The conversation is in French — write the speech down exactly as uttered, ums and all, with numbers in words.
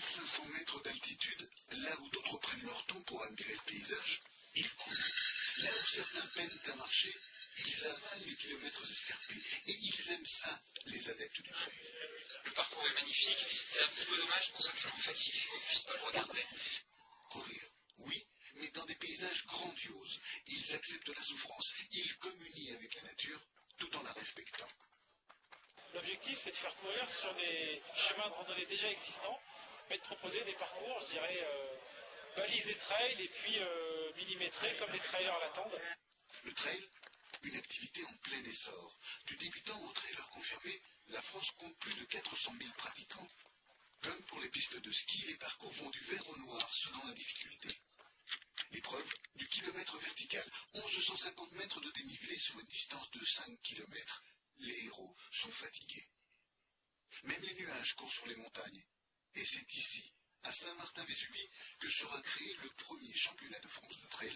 mille cinq cents mètres d'altitude, là où d'autres prennent leur temps pour admirer le paysage, ils courent. Là où certains peinent à marcher, ils avalent les kilomètres escarpés. Et ils aiment ça, les adeptes du trail. Le parcours est magnifique. C'est un petit peu dommage qu'on soit tellement fatigué qu'on ne puisse pas le regarder. Courir, oui, mais dans des paysages grandioses. Ils acceptent la souffrance. Ils communient avec la nature tout en la respectant. L'objectif, c'est de faire courir sur des chemins de randonnée déjà existants, mais de proposer des parcours, je dirais, euh, balisés trail et puis euh, millimétrés comme les trailers l'attendent. Le trail, une activité en plein essor. Du débutant au trailer confirmé, la France compte plus de quatre cent mille pratiquants. Comme pour les pistes de ski, les parcours vont du vert au noir selon la difficulté. L'épreuve du kilomètre vertical, onze cent cinquante mètres de dénivelé sur une distance de cinq kilomètres. Les héros sont fatigués. Même les nuages courent sur les montagnes. Et c'est ici, à Saint-Martin-Vésubie, que sera créé le premier championnat de France de trail